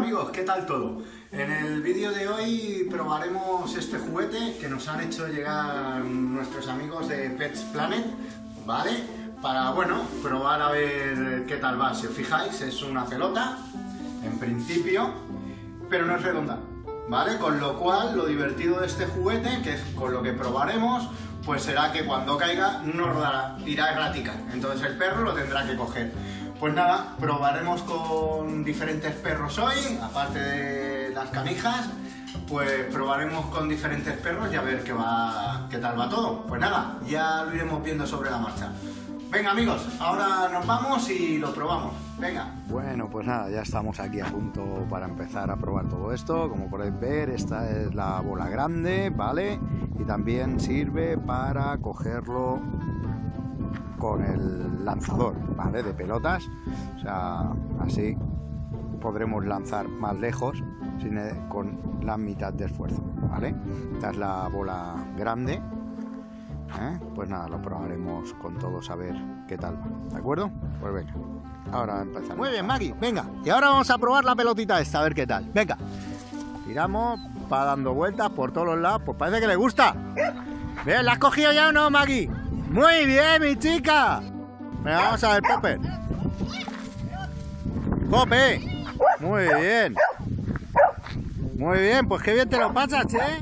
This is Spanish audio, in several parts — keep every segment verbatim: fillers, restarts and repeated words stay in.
amigos, ¿qué tal todo? En el vídeo de hoy probaremos este juguete que nos han hecho llegar nuestros amigos de Pets Planet, ¿vale? Para, bueno, probar a ver qué tal va. Si os fijáis, es una pelota, en principio, pero no es redonda, ¿vale? Con lo cual, lo divertido de este juguete, que es con lo que probaremos, pues será que cuando caiga no rodará, irá errática. Entonces el perro lo tendrá que coger. Pues nada, probaremos con diferentes perros hoy, aparte de las canijas, pues probaremos con diferentes perros y a ver qué va, qué tal va todo. Pues nada, ya lo iremos viendo sobre la marcha. Venga amigos, ahora nos vamos y lo probamos. Venga. Bueno, pues nada, ya estamos aquí a punto para empezar a probar todo esto. Como podéis ver, esta es la bola grande, ¿vale? Y también sirve para cogerlo con el lanzador, ¿vale? De pelotas, o sea, así podremos lanzar más lejos sin, con la mitad de esfuerzo, ¿vale? Esta es la bola grande, ¿eh? Pues nada, lo probaremos con todos a ver qué tal va, ¿de acuerdo? Pues venga, ahora empezamos. Muy bien, Maggie, venga, y ahora vamos a probar la pelotita esta, a ver qué tal, venga. Tiramos, va dando vueltas por todos los lados, pues parece que le gusta. Bien, ¿la has cogido ya o no, Maggie? Muy bien, mi chica. Venga, vamos a ver, Popper. Popper. Muy bien. Muy bien, pues qué bien te lo pasas, ¿eh?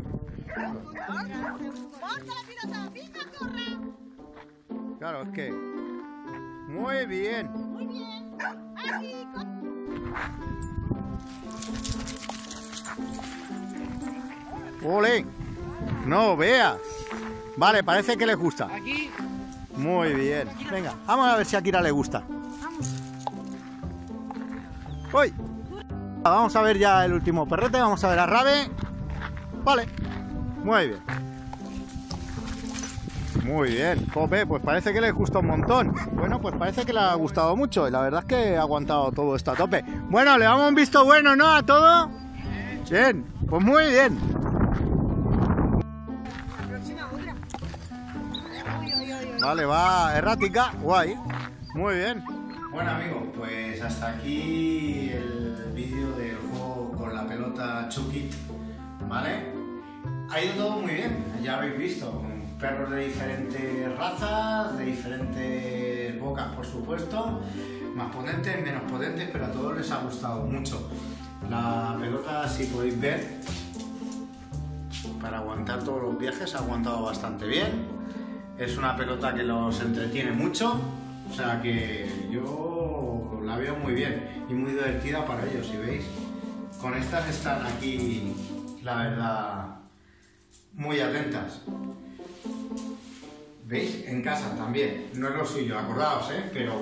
Claro, es que... Muy bien. Muy bien. ¡Ole! No veas. Vale, parece que les gusta. Aquí. Muy bien. Venga, vamos a ver si a Kira le gusta. ¡Uy! Vamos a ver ya el último perrete. Vamos a ver a Rabe. Vale. Muy bien. Muy bien. Pope, pues parece que les gusta un montón. Bueno, pues parece que le ha gustado mucho. Y la verdad es que ha aguantado todo esto a tope. Bueno, le damos un visto bueno, ¿no? A todo. Bien. Pues muy bien. Vale, va errática, guay, muy bien. Bueno amigos, pues hasta aquí el vídeo del juego con la pelota Chucky, ¿vale? Ha ido todo muy bien, ya habéis visto, con perros de diferentes razas, de diferentes bocas por supuesto, más potentes, menos potentes, pero a todos les ha gustado mucho. La pelota, si podéis ver, para aguantar todos los viajes ha aguantado bastante bien. Es una pelota que los entretiene mucho, o sea que yo la veo muy bien y muy divertida para ellos, si veis. Con estas están aquí, la verdad, muy atentas. ¿Veis? En casa también, no es lo suyo, acordaos, ¿eh? Pero...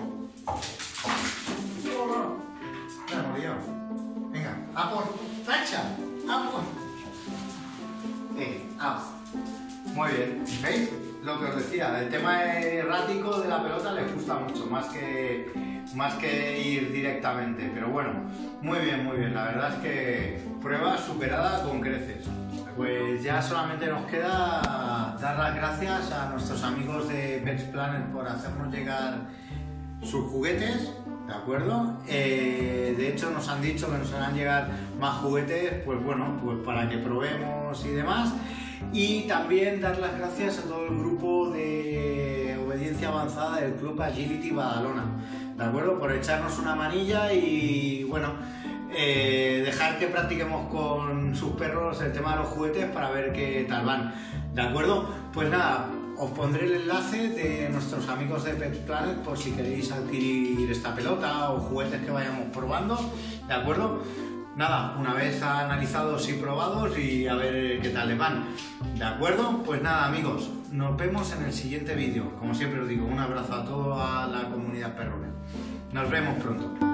Me he morido. Venga, a por flecha, a por... Eh, a. Muy bien, ¿veis? Lo que os decía, el tema errático de la pelota les gusta mucho, más que, más que ir directamente, pero bueno, muy bien, muy bien, la verdad es que prueba superada con creces. Pues ya solamente nos queda dar las gracias a nuestros amigos de Pets Planet por hacernos llegar sus juguetes, ¿de acuerdo? Eh, de hecho nos han dicho que nos harán llegar más juguetes, pues bueno, pues para que probemos y demás. Y también dar las gracias a todo el grupo de obediencia avanzada del Club Agility Badalona, ¿de acuerdo? Por echarnos una manilla y, bueno, eh, dejar que practiquemos con sus perros el tema de los juguetes para ver qué tal van, ¿de acuerdo? Pues nada, os pondré el enlace de nuestros amigos de Pets Planet por si queréis adquirir esta pelota o juguetes que vayamos probando, ¿de acuerdo? Nada, una vez analizados y probados y a ver qué tal les van, ¿de acuerdo? Pues nada amigos, nos vemos en el siguiente vídeo. Como siempre os digo, un abrazo a toda la comunidad perrona. Nos vemos pronto.